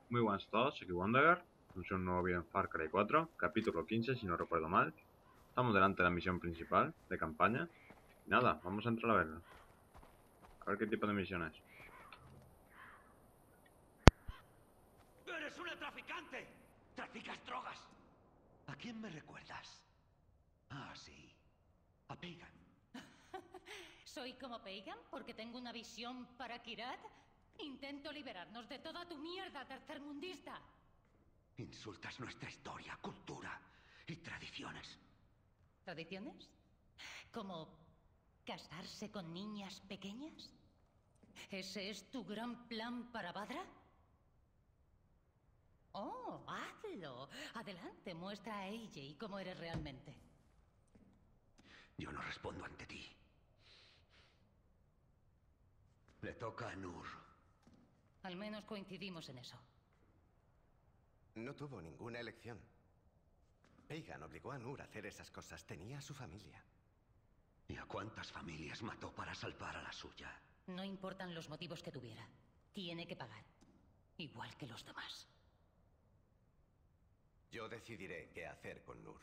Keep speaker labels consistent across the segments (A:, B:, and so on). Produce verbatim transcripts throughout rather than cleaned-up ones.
A: Muy buenas a todos, soy Wanderer. Es un nuevo vídeo en Far Cry cuatro, capítulo quince, si no recuerdo mal. Estamos delante de la misión principal de campaña. Y nada, vamos a entrar a verlo. A ver qué tipo de misión es.
B: ¡Eres una traficante! ¡Traficas drogas! ¿A quién me recuerdas? Ah, sí. A Pagan.
C: ¿Soy como Pagan porque tengo una visión para Kirat? Intento liberarnos de toda tu mierda tercermundista.
B: Insultas nuestra historia, cultura y tradiciones.
C: ¿Tradiciones? ¿Como casarse con niñas pequeñas? ¿Ese es tu gran plan para Badra? Oh, hazlo. Adelante, muestra a A J cómo eres realmente.
B: Yo no respondo ante ti. Le toca a Nur.
C: Al menos coincidimos en eso.
D: No tuvo ninguna elección. Pagan obligó a Nur a hacer esas cosas. Tenía a su familia.
B: ¿Y a cuántas familias mató para salvar a la suya?
C: No importan los motivos que tuviera. Tiene que pagar. Igual que los demás.
D: Yo decidiré qué hacer con Nur.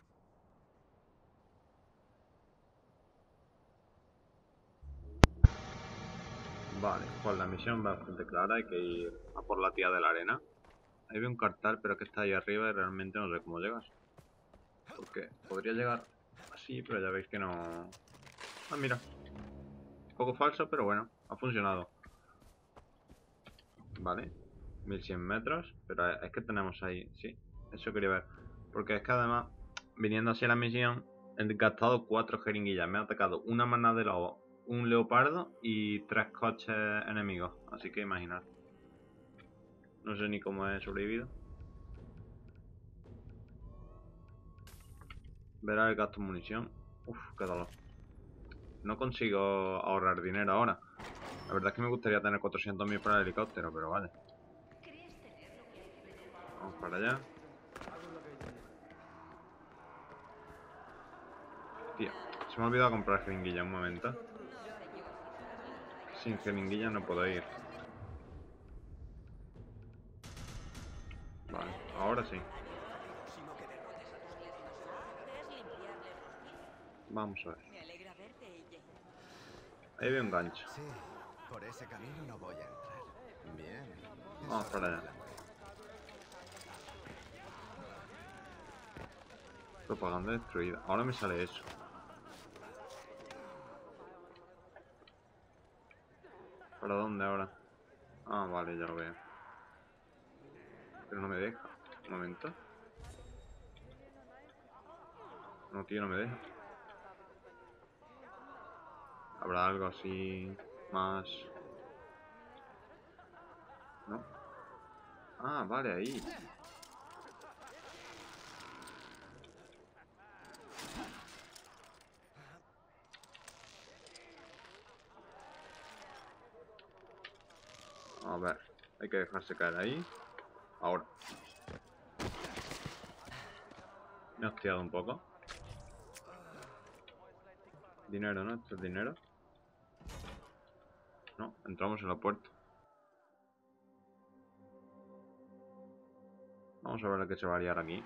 A: Vale, pues la misión va bastante clara. Hay que ir a por la tía de la arena. Ahí veo un cartel, pero que está ahí arriba y realmente no sé cómo llegas. Porque podría llegar así, pero ya veis que no... Ah, mira. Un poco falso, pero bueno, ha funcionado. Vale, mil cien metros, pero es que tenemos ahí, sí, eso quería ver. Porque es que además, viniendo así a la misión, he gastado cuatro jeringuillas. Me ha atacado una manada de lobos, un leopardo y tres coches enemigos. Así que imaginar. No sé ni cómo he sobrevivido. Verá el gasto de munición. Uf, qué dolor. No consigo ahorrar dinero ahora. La verdad es que me gustaría tener cuatrocientos mil para el helicóptero, pero vale. Vamos para allá. Tío, se me ha olvidado comprar jeringuilla un momento. Sin jeringuilla no puedo ir. Vale, ahora sí. Vamos a ver. Ahí veo un gancho.
D: Sí, por ese camino no voy a entrar. Bien.
A: Vamos para allá. Propaganda destruida. Ahora me sale eso. ¿Para dónde ahora? Ah, vale, ya lo veo. Pero no me deja. Un momento. No, tío, no me deja. ¿Habrá algo así más? ¿No? Ah, vale, ahí. A ver, hay que dejarse caer ahí. Ahora. Me he hostiado un poco. Dinero, ¿no? Esto es dinero. No, entramos en la puerta. Vamos a ver lo que se va a liar aquí.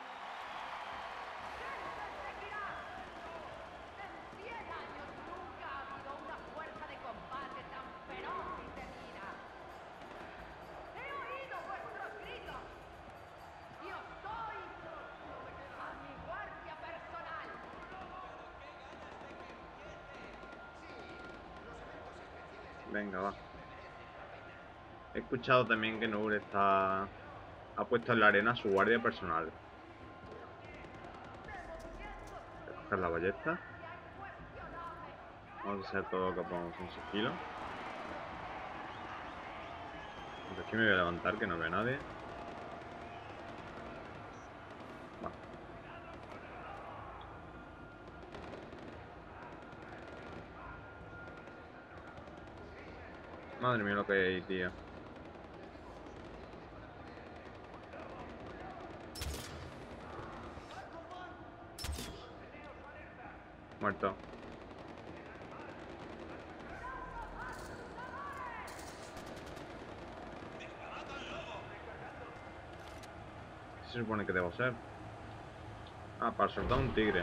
A: Venga, va. He escuchado también que Nur está... ha puesto en la arena su guardia personal. Voy a coger la ballesta. Vamos a hacer todo lo que podamos en sigilo. Aunque aquí me voy a levantar, que no veo a nadie. Va. Madre mía lo que hay ahí, tío. Muerto. ¿Qué se supone que debo ser? Ah, para soltar un tigre.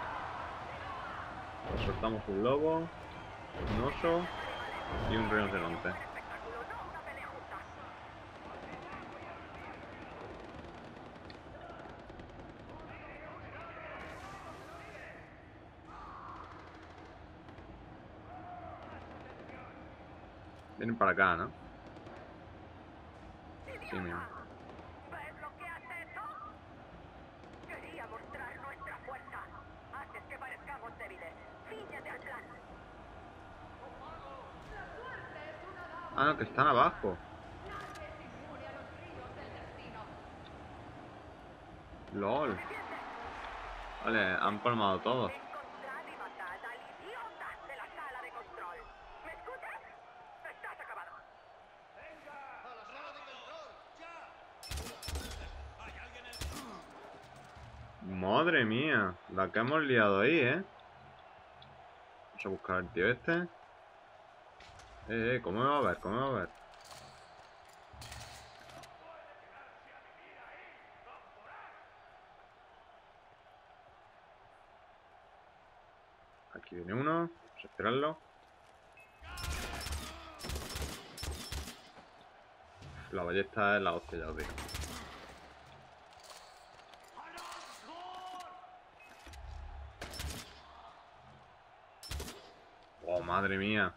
A: Pues soltamos un lobo, un oso y un rinoceronte. Vienen para acá, ¿no? Sí, mira.
E: ¿Ves lo que hace esto? Quería mostrar nuestra fuerza. Haces que parezcamos débiles. Fíjate al plan.
A: Ah, no, que están abajo. LOL. Vale, han palmado todos.
E: Encontrad y matad al idiota de la sala de control. ¿Me escuchas? Estás acabado.
A: Madre mía, la que hemos liado ahí, ¿eh? Vamos a buscar al tío este. Eh, eh, ¿cómo me va a ver? ¿Cómo me va a ver? Aquí viene uno. Vamos a esperarlo. La ballesta es la hostia, ya os digo. Oh, madre mía.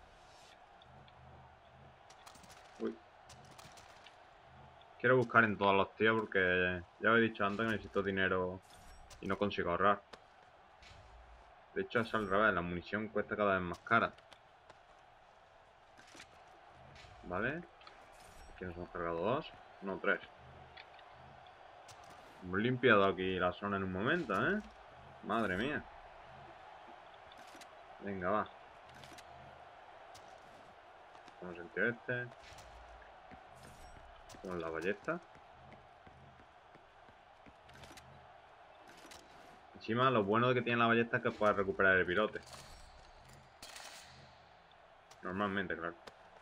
A: Uy. Quiero buscar en todos los tíos porque ya os he dicho antes que necesito dinero y no consigo ahorrar. De hecho es al revés, la munición cuesta cada vez más cara. Vale. Aquí nos hemos cargado dos. No, tres. Hemos limpiado aquí la zona en un momento, ¿eh? Madre mía. Venga, va. Vamos el tío este. Con la ballesta. Encima, lo bueno de que tiene la ballesta es que puedes recuperar el virote. Normalmente, claro.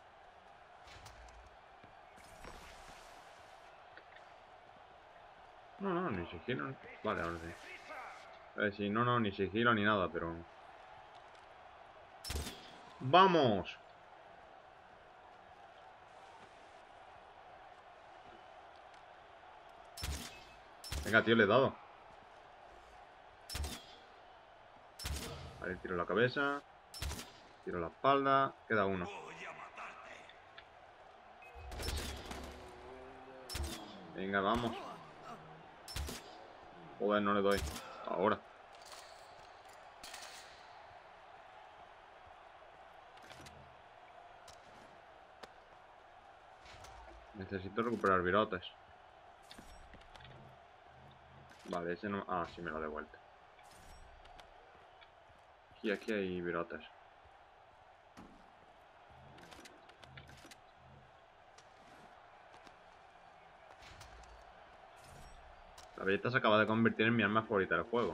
A: No, no, ni sigilo. Vale, ahora sí. A ver, sí, no, no, ni sigilo ni nada, pero... ¡Vamos! Venga, tío, le he dado. Vale, tiro la cabeza. Tiro la espalda. Queda uno. Venga, vamos. Joder, no le doy. Ahora. Necesito recuperar virotes. Vale, ese no... Ah, sí me lo he devuelto. Aquí, aquí hay virotes. La ballesta se acaba de convertir en mi arma favorita del juego.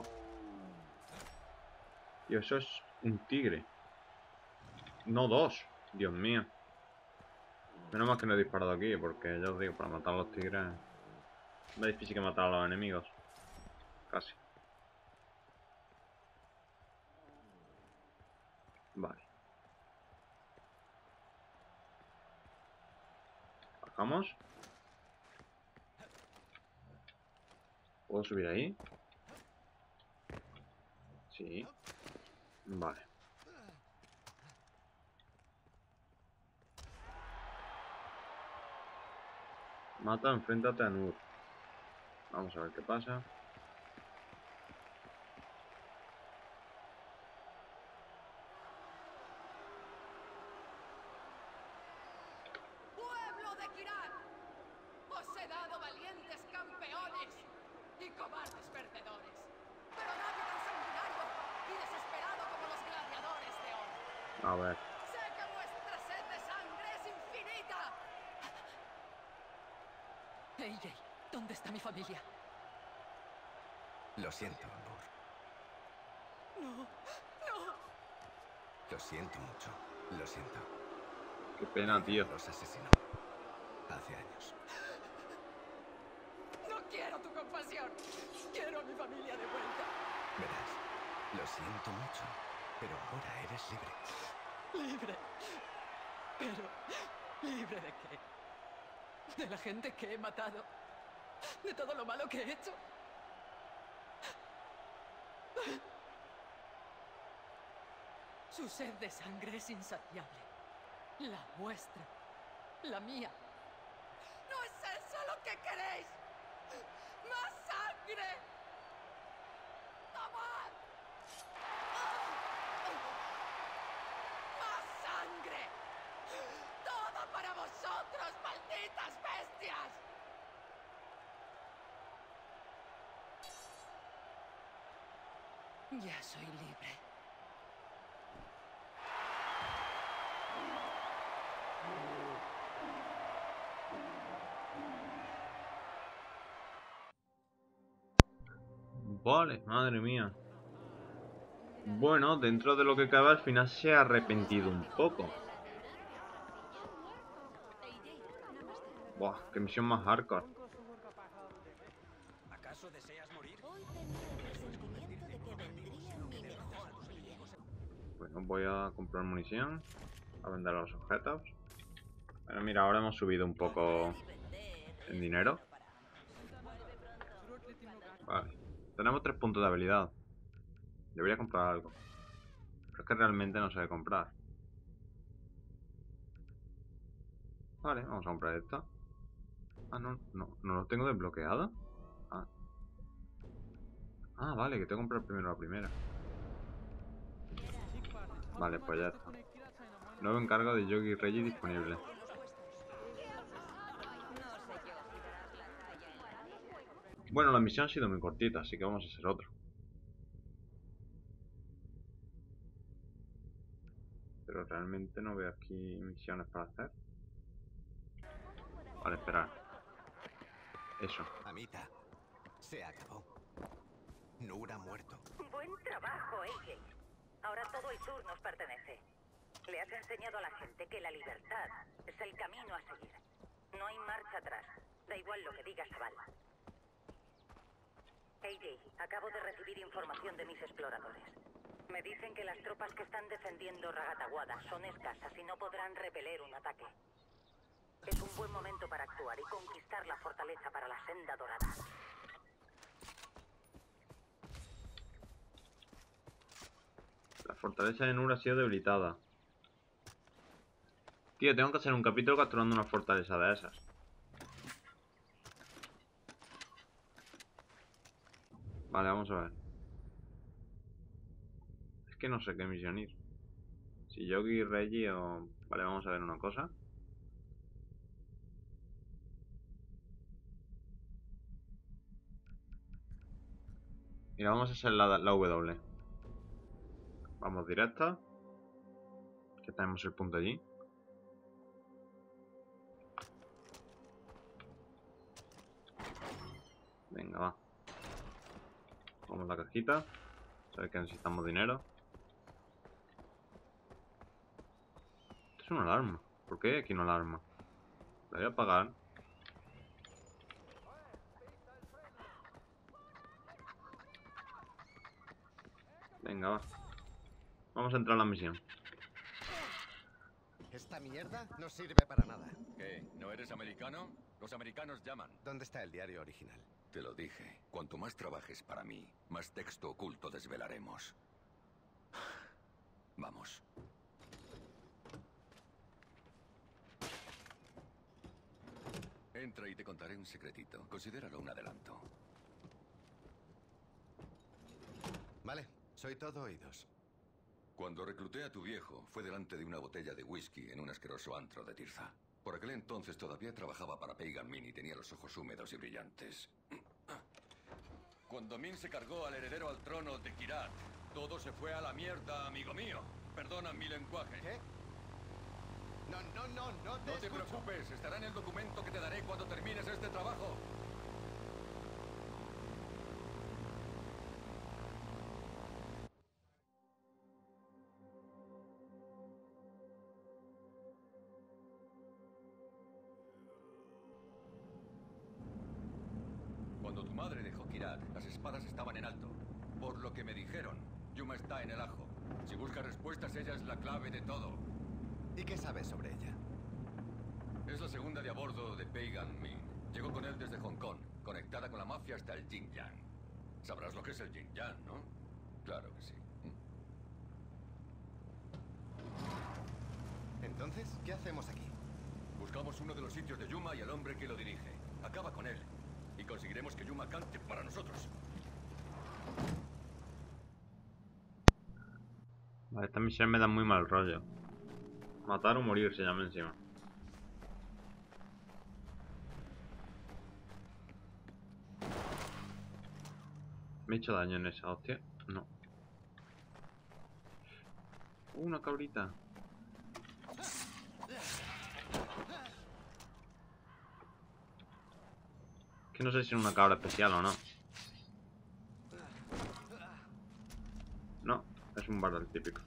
A: Y eso es un tigre. No dos. Dios mío. Menos mal que no he disparado aquí, porque ya os digo, para matar a los tigres es más difícil que matar a los enemigos. Casi. Vale. Bajamos. ¿Puedo subir ahí? Sí. Vale. Mata, enfréntate a Nur. Vamos a ver qué pasa.
E: ¡Pueblo de Kirak! Os he dado valientes campeones y cobardes perdedores. Pero nadie tan sanguinario y desesperado como los gladiadores de hoy.
A: A ver.
E: Sé que vuestra sed de sangre es infinita.
F: A J, ¿dónde está mi familia?
D: Lo siento, Nur.
E: No, no.
D: Lo siento mucho. Lo siento.
A: Qué pena, tío.
D: Los asesinó. Hace años.
E: No quiero tu compasión. Quiero a mi familia de vuelta.
D: Verás, lo siento mucho, pero ahora eres libre.
E: Libre. Pero, ¿libre de qué? ¿De la gente que he matado? ¿De todo lo malo que he hecho? Su sed de sangre es insaciable. La vuestra. La mía. ¿No es eso lo que queréis? ¡Más sangre! ¡Tomad! ¡Más sangre! ¡Toda para vosotros, malditas bestias! Ya soy libre.
A: Vale, madre mía. Bueno, dentro de lo que cabe, al final se ha arrepentido un poco. Buah, qué misión más hardcore.
B: ¿Acaso deseas morir?
A: Bueno, voy a comprar munición. A vender los objetos. Bueno, mira, ahora hemos subido un poco en dinero. Vale. Tenemos tres puntos de habilidad. Debería comprar algo. Pero es que realmente no sé qué comprar. Vale, vamos a comprar esta. Ah, no, no, no lo tengo desbloqueado. Ah. Ah, vale, que tengo que comprar primero la primera. Vale, pues ya está. Nuevo encargo de Yogi Reggie disponible. Bueno, la misión ha sido muy cortita, así que vamos a hacer otro. Pero realmente no veo aquí misiones para hacer. Vale, esperar. Eso.
D: Amita, se acabó. Nur ha muerto.
G: Buen trabajo, A J. Ahora todo el sur nos pertenece. Le has enseñado a la gente que la libertad es el camino a seguir. No hay marcha atrás. Da igual lo que diga Sabal. A J, acabo de recibir información de mis exploradores. Me dicen que las tropas que están defendiendo Ragatawada son escasas y no podrán repeler un ataque. Es un buen momento para actuar y conquistar la fortaleza para la Senda Dorada.
A: La fortaleza de Nur ha sido debilitada. Tío, tengo que hacer un capítulo capturando una fortaleza de esas. Vale, vamos a ver. Es que no sé qué misión ir. Si Yogi, Reggie o... Vale, vamos a ver una cosa. Mira, vamos a hacer la, la W. Vamos directa. Que tenemos el punto allí. Venga, va. Vamos a la cajita. Sabes que necesitamos dinero. Esto es una alarma. ¿Por qué hay aquí una alarma? La voy a apagar. Venga, va. Vamos a entrar a la misión.
D: Esta mierda no sirve para nada.
H: ¿Qué? ¿No eres americano? Los americanos llaman.
D: ¿Dónde está el diario original?
B: Te lo dije. Cuanto más trabajes para mí, más texto oculto desvelaremos. Vamos. Entra y te contaré un secretito. Considéralo un adelanto.
D: Vale, soy todo oídos.
B: Cuando recluté a tu viejo, fue delante de una botella de whisky en un asqueroso antro de Tirza. Por aquel entonces todavía trabajaba para Pagan Min y tenía los ojos húmedos y brillantes.
H: Cuando Min se cargó al heredero al trono de Kirat, todo se fue a la mierda, amigo mío. Perdona mi lenguaje.
D: ¿Qué? No, no, no, no te
H: No te
D: escucho.
H: preocupes, estará en el documento que te daré cuando termines este trabajo.
B: Cuando tu madre dejó Kirat, las espadas estaban en alto. Por lo que me dijeron, Yuma está en el ajo. Si buscas respuestas, ella es la clave de todo.
D: ¿Y qué sabes sobre ella?
B: Es la segunda de a bordo de Pagan Min. Llegó con él desde Hong Kong, conectada con la mafia hasta el Xinjiang. Sabrás lo que es el Xinjiang, ¿no? Claro que sí.
D: Entonces, ¿qué hacemos aquí?
B: Buscamos uno de los sitios de Yuma y al hombre que lo dirige. Acaba con él. Y conseguiremos que Yuma cante para nosotros.
A: Vale, esta misión me da muy mal rollo. Matar o morir se llama encima. ¿Me he hecho daño en esa hostia? No. Uh, una cabrita. Que no sé si es una cabra especial o no. No, es un barrel típico.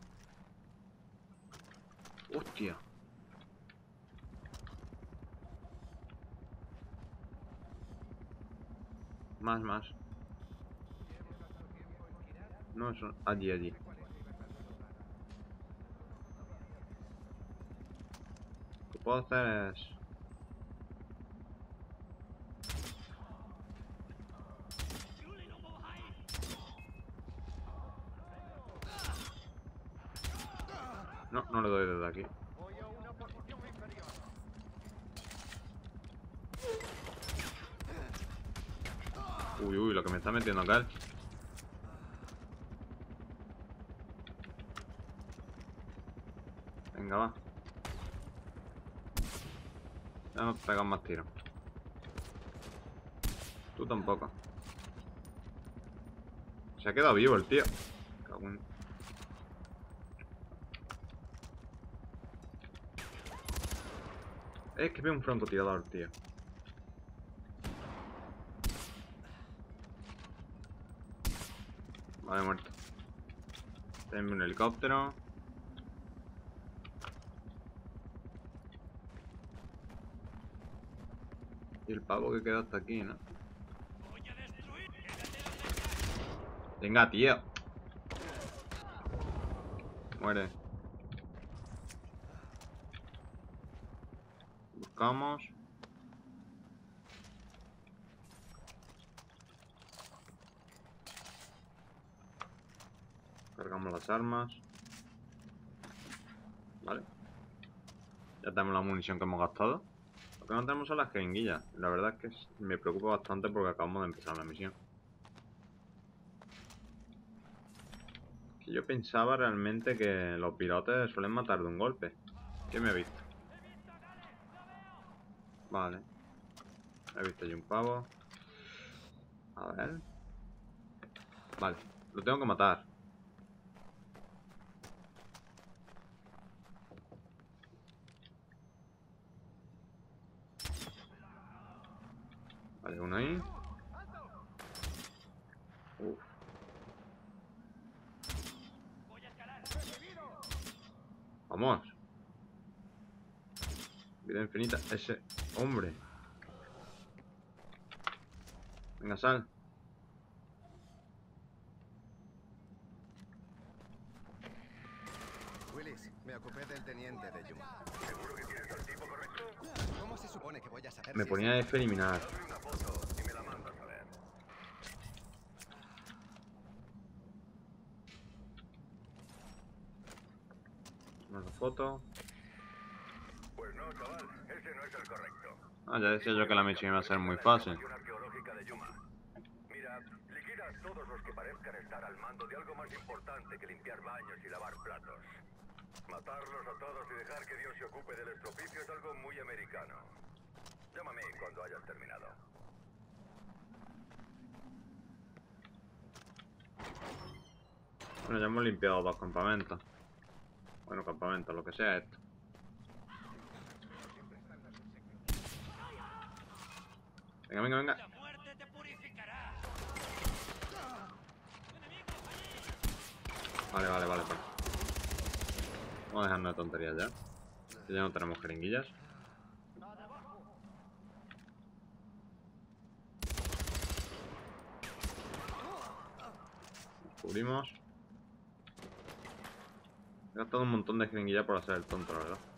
A: Hostia. Más, más. No, eso. Allí, allí. Lo que puedo hacer es... No, no le doy desde aquí. Uy, uy, lo que me está metiendo acá. Venga, va. Ya nos pegan más tiros. Tú tampoco. Se ha quedado vivo el tío. Cago en... Es que veo un francotirador, tío. Vale, muerto. Tengo un helicóptero. Y el pavo que queda hasta aquí, ¿no? Venga, tío. Muere. Buscamos. Cargamos las armas. Vale. Ya tenemos la munición que hemos gastado. Lo que no tenemos son las jeringuillas. La verdad es que me preocupa bastante porque acabamos de empezar la misión. Que yo pensaba realmente que los pilotes suelen matar de un golpe. ¿Quién me ha visto? Vale. He visto yo un pavo. A ver. Vale. Lo tengo que matar. Vale, uno ahí. Uf. Vamos. Vida infinita. Ese hombre. Venga, sal.
D: Willis, me ocupé del teniente de Yuma. ¿Seguro que tienes al tipo correcto? ¿Cómo se supone que voy a saber
A: Me
D: si
A: ponía
D: es...
A: F eliminar.
D: Dame una foto y me la mandas a ver.
A: Una foto.
D: Pues no, chaval, ese no es el correcto.
A: Ah, ya decía yo que la misión iba a ser muy fácil.
D: Arqueológica de Yuma. Mira, liquida a todos los que parezcan estar al mando de algo más importante que limpiar baños y lavar platos. Matarlos a todos y dejar que Dios se ocupe del estropicio es algo muy americano. Llámame cuando hayas terminado.
A: Bueno, ya hemos limpiado dos campamentos. Bueno, campamentos, lo que sea esto. Venga, venga, venga. Vale, vale, vale, vale. Vamos a dejarnos de tonterías ya. Que ya no tenemos jeringuillas. Cubrimos. He gastado un montón de jeringuilla por hacer el tonto, la verdad.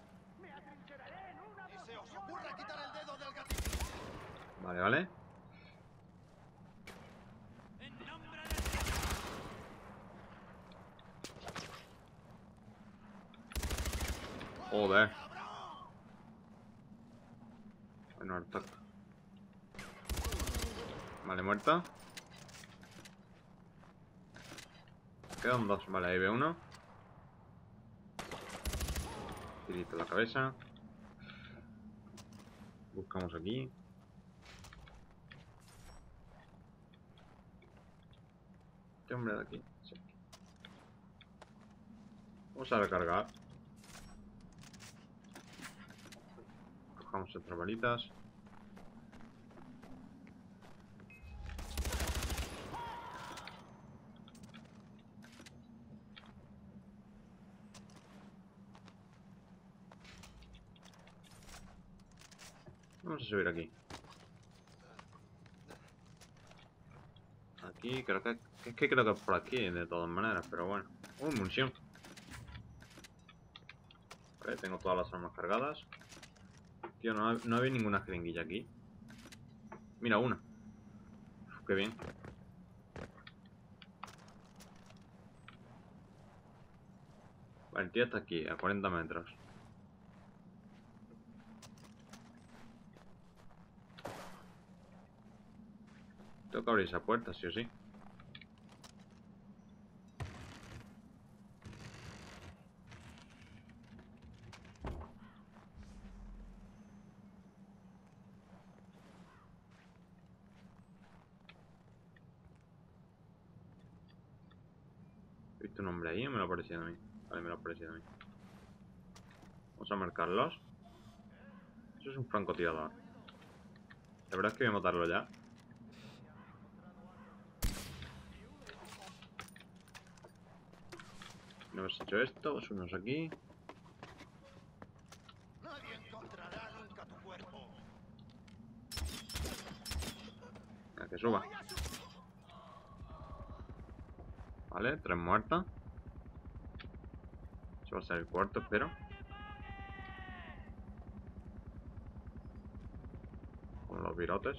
A: Vale, vale. Joder. Bueno, harta. Vale, muerta. Quedan dos. Vale, ahí veo uno. Tirito en la cabeza. Buscamos aquí. Este hombre de aquí. Sí. Vamos a recargar. Cogamos otras balitas. Vamos a subir aquí. Aquí, creo que... Es que creo que es por aquí, de todas maneras, pero bueno. Uh, munición. Vale, tengo todas las armas cargadas. Tío, no, no había ninguna jeringuilla aquí. Mira, una. Uf, qué bien. Vale, el tío está aquí, a cuarenta metros. Tengo que abrir esa puerta, sí o sí. He visto un hombre ahí o me lo ha parecido a mí. Vale, me lo ha parecido a mí. Vamos a marcarlos. Eso es un francotirador. La verdad es que voy a matarlo ya. No hemos hecho esto, subimos aquí.
I: Nadie encontrará nunca tu cuerpo.
A: Venga, que suba. Vale, tres muertas. Eso va a ser el cuarto, espero. Con los virotes.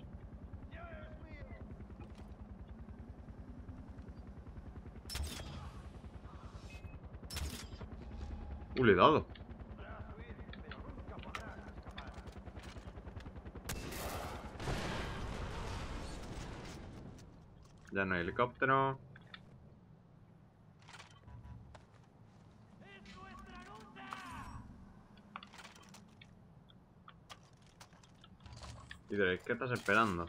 A: Uh, le he dado. Ya no hay helicóptero. Y diréis, ¿qué estás esperando?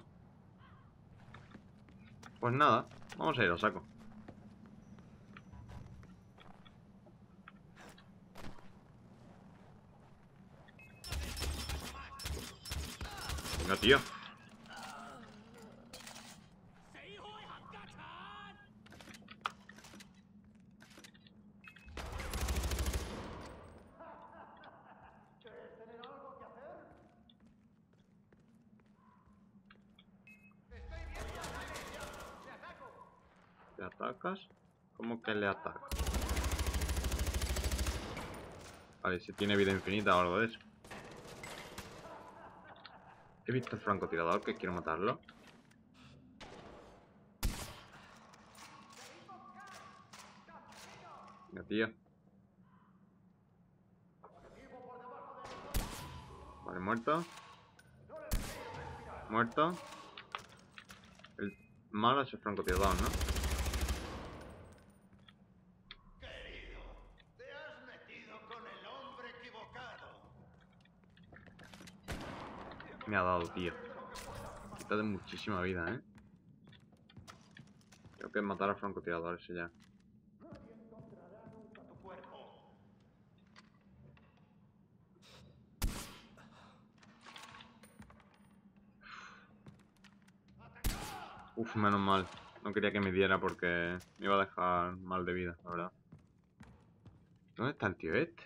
A: Pues nada, vamos a ir a saco. Venga, tío. ¿Le atacas? ¿Cómo que le atacas? Vale, si tiene vida infinita o algo de eso. He visto el francotirador que quiero matarlo. Venga, tío. Vale, muerto. Muerto. El malo es el francotirador, ¿no?
I: Querido, te has metido con el hombre equivocado.
A: Me ha dado, tío. Quita de muchísima vida, ¿eh? Tengo que matar al francotirador ese ya.
I: Nadie encontrará nunca tu cuerpo.
A: Uf, menos mal. No quería que me diera porque me iba a dejar mal de vida, la verdad. ¿Dónde está el tío este?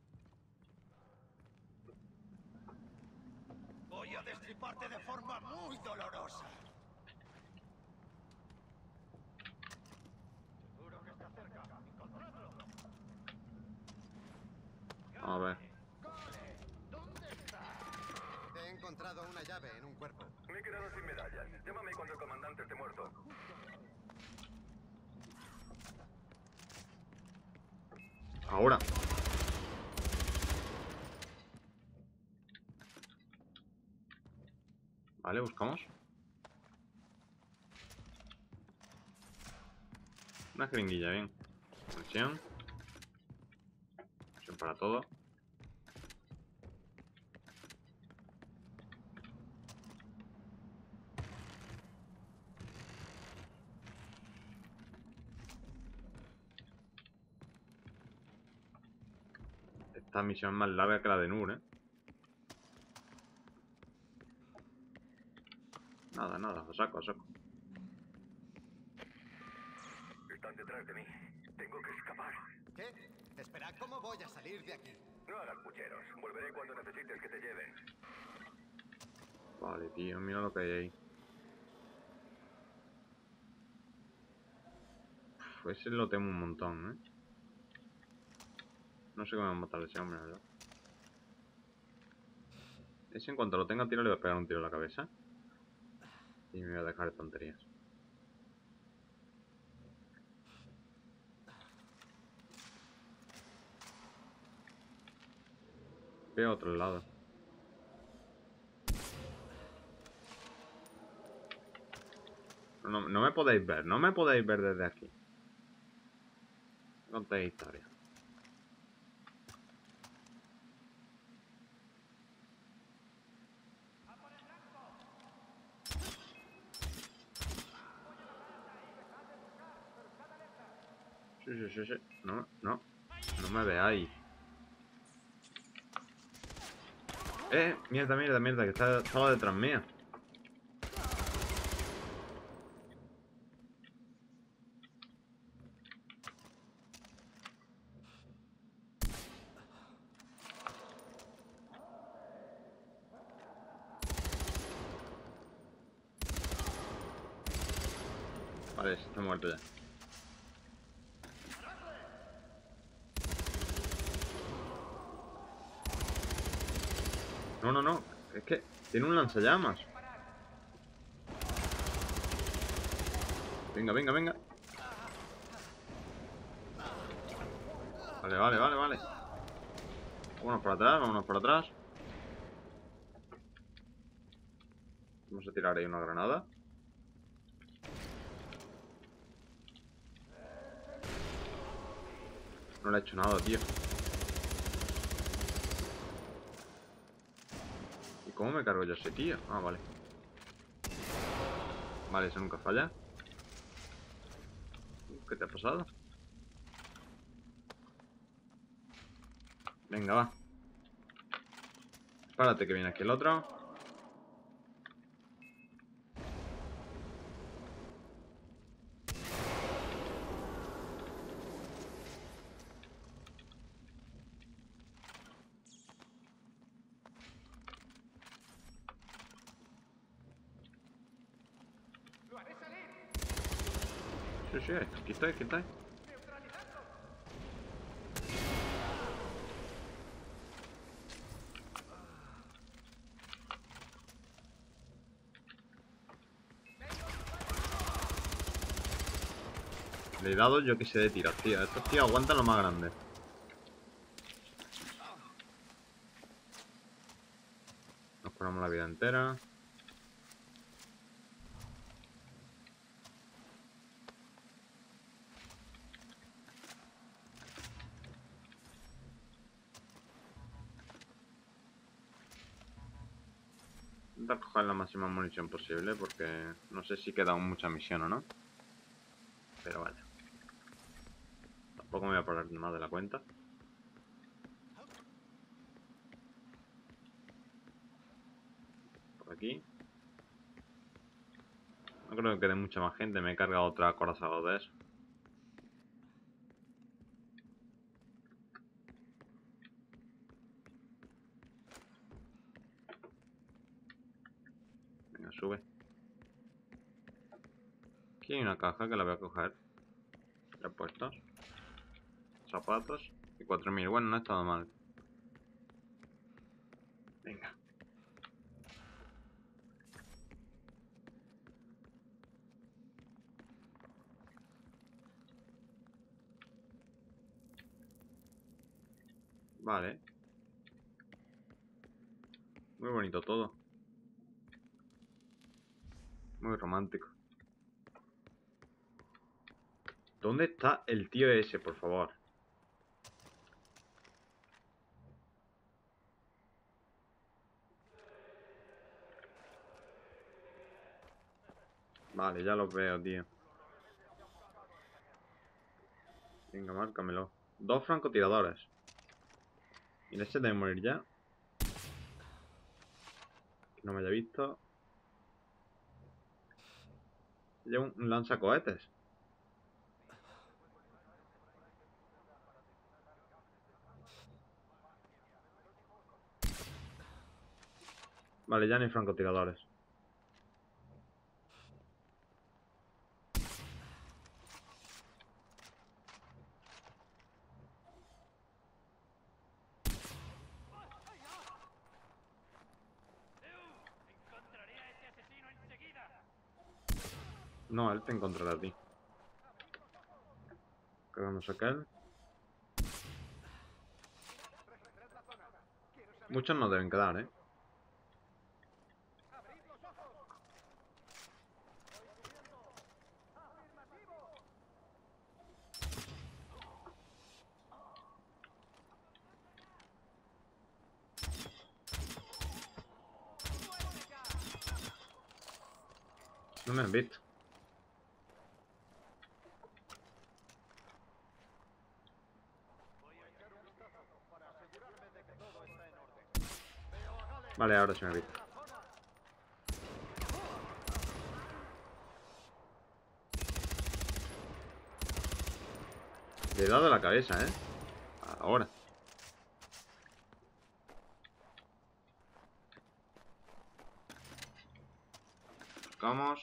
I: Voy a destriparte de forma muy dolorosa.
A: Ahora. Vale, buscamos. Una jeringuilla, bien. Munición. Munición para todo. Esta misión es más larga que la de Nur, ¿eh? Nada, nada, a saco, a saco.
D: Están detrás de mí. Tengo que escapar.
I: ¿Qué? Espera, ¿cómo voy a salir de aquí?
D: No hagas pucheros. Volveré cuando necesites que te lleven.
A: Vale, tío, mira lo que hay ahí. Uf, ese lo temo un montón, ¿eh? No sé cómo va a matar a ese hombre, ¿verdad? Ese en cuanto lo tenga tiro le voy a pegar un tiro en la cabeza. Y me voy a dejar de tonterías. Voy a otro lado. No, no me podéis ver, no me podéis ver desde aquí. No contéis historia. Sí, sí, sí, sí. No, no. No me veáis. Eh, mierda, mierda, mierda, que está, estaba detrás mía. Vale, está muerto ya. No, no, no. Es que tiene un lanzallamas. Venga, venga, venga. Vale, vale, vale, vale. Vámonos por atrás, vámonos por atrás. Vamos a tirar ahí una granada. No le he hecho nada, tío. ¿Y cómo me cargo yo ese tío? Ah, vale. Vale, eso nunca falla. ¿Qué te ha pasado? Venga, va. Párate que viene aquí el otro. Sí, sí, aquí estoy, aquí estoy. Le he dado yo que sé de tiros, tío. Estos tíos aguantan lo más grande. Nos ponemos la vida entera. Intentar coger la máxima munición posible porque no sé si queda aún mucha misión o no. Pero vaya. Tampoco me voy a parar más de la cuenta. Por aquí. No creo que quede mucha más gente. Me he cargado otra corazón de eso. Venga, sube. Aquí hay una caja que la voy a coger. Repuestos. Zapatos. Y cuatro mil. Bueno, no ha estado mal. Venga. Vale. Muy bonito todo. Muy romántico. ¿Dónde está el tío ese, por favor? Vale, ya los veo, tío. Venga, márcamelo. Dos francotiradores. Mira, ese debe morir ya. Que no me haya visto. Lleva un lanzacohetes. Vale, ya no hay francotiradores. No, él te encontrará a ti. Cargamos aquel. Muchos no deben quedar, ¿eh? No me han visto. Vale, ahora sí me he visto. Le he dado la cabeza, ¿eh? Ahora. Buscamos.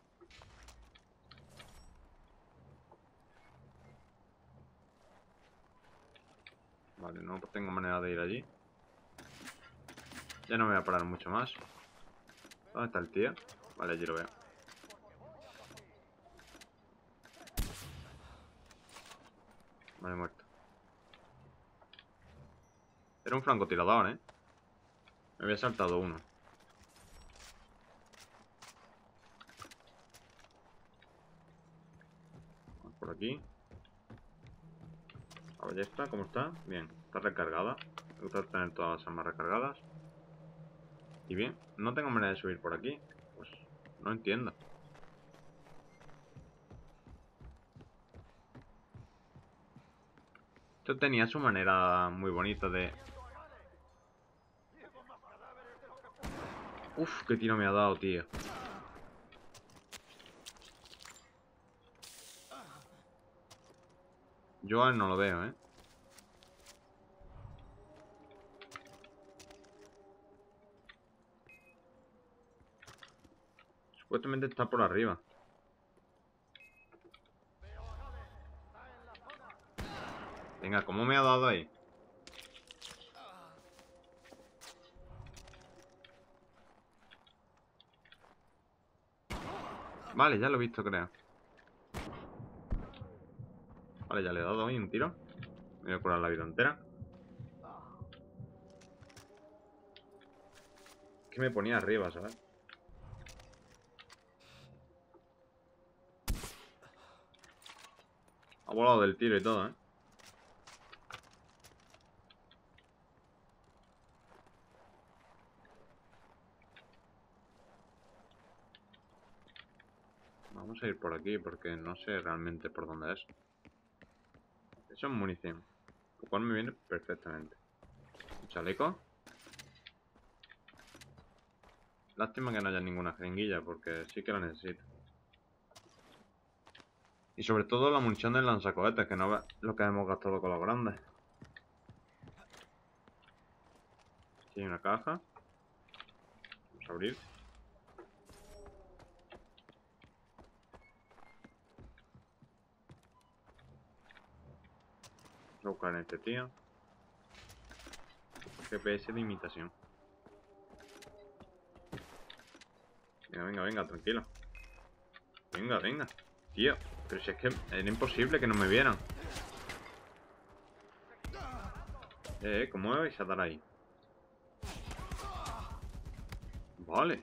A: Vale, no tengo manera de ir allí. Ya no me voy a parar mucho más. ¿Dónde está el tío? Vale, allí lo veo. Vale, muerto. Era un francotirador, ¿eh? Me había saltado uno. Vamos por aquí. La ballesta, ¿cómo está? Bien, está recargada. Me gusta tener todas las armas recargadas. Y bien, no tengo manera de subir por aquí. Pues no entiendo. Esto tenía su manera muy bonita de... Uf, qué tiro me ha dado, tío. Yo a él no lo veo, ¿eh? Supuestamente está por arriba. Venga, ¿cómo me ha dado ahí? Vale, ya lo he visto, creo. Vale, ya le he dado ahí un tiro. Me voy a curar la vida entera. Es que me ponía arriba, ¿sabes? Ha volado del tiro y todo, ¿eh? Vamos a ir por aquí porque no sé realmente por dónde es. Eso es munición. Lo cual me viene perfectamente. Un chaleco. Lástima que no haya ninguna jeringuilla porque sí que la necesito. Y sobre todo la munición del lanzacohetes, que no es lo que hemos gastado con los grandes. Aquí hay una caja. Vamos a abrir. Vamos a buscar en este tío. G P S de imitación. Venga, venga, venga, tranquilo. Venga, venga. Tío, pero si es que era imposible que no me vieran. Eh, ¿cómo me vais a dar ahí? Vale.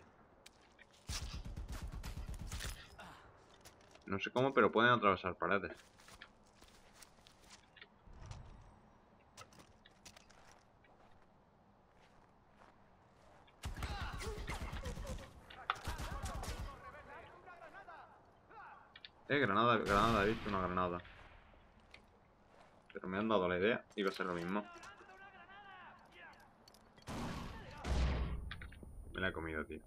A: No sé cómo, pero pueden atravesar paredes. Eh, granada, granada, he visto una granada. Pero me han dado la idea, iba a ser lo mismo. Me la he comido, tío.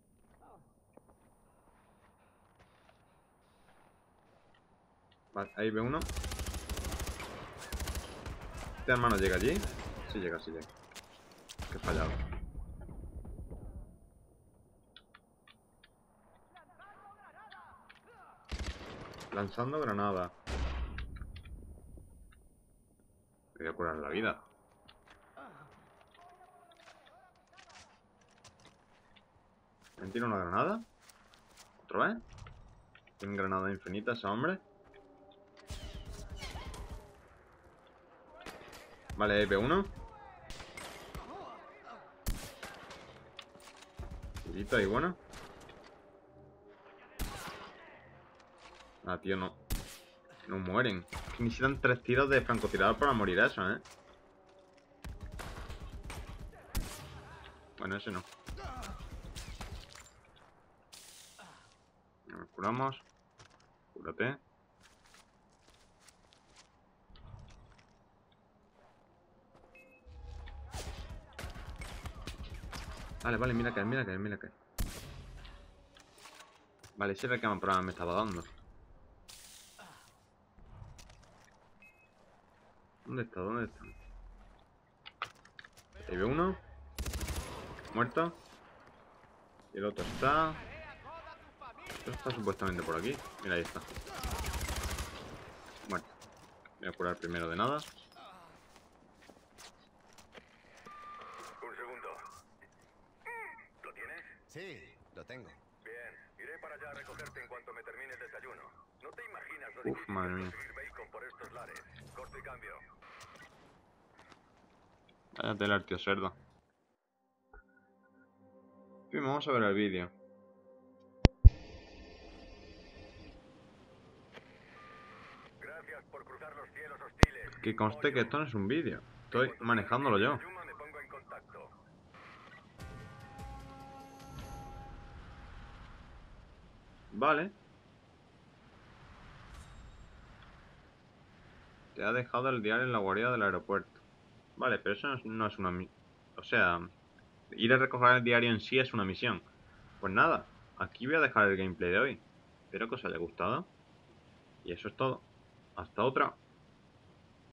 A: Vale, ahí ve uno. ¿Este hermano llega allí? Sí llega, sí llega. Que he fallado. Lanzando granada. Me voy a curar la vida. ¿Me tira una granada? ¿Otra vez? ¿Tiene granada infinita ese hombre? Vale, ahí ve uno. Tirito ahí, bueno. Ah, tío, no. No mueren. Es que necesitan tres tiros de francotirador para morir eso, ¿eh? Bueno, ese no. Nos curamos. Cúrate. Vale, vale, mira que mira que mira que. Vale, ese era el que más problema me estaba dando. ¿Dónde está? ¿Dónde está? Ahí veo uno. Muerto. Y el otro está... Esto está supuestamente por aquí. Mira, ahí está. Muerto. Voy a curar primero de nada.
D: Un segundo. ¿Lo tienes?
J: Sí, lo tengo.
D: Bien, iré para allá a recogerte en cuanto me termine el desayuno. No te imaginas lo
A: Uf,
D: difícil
A: madre
D: es
A: mía.
D: conseguir bacon por estos lares. Corto y cambio.
A: Vaya tela, tío cerdo. En fin, vamos a ver el vídeo.
D: Gracias por cruzar los cielos hostiles.
A: Que conste que esto no es un vídeo. Estoy manejándolo yo.
D: Yuma, me pongo en contacto.
A: Vale. Te ha dejado el diario en la guarida del aeropuerto. Vale, pero eso no es, no es una misión. O sea, ir a recoger el diario en sí es una misión. Pues nada, aquí voy a dejar el gameplay de hoy. Espero que os haya gustado. Y eso es todo. Hasta otra.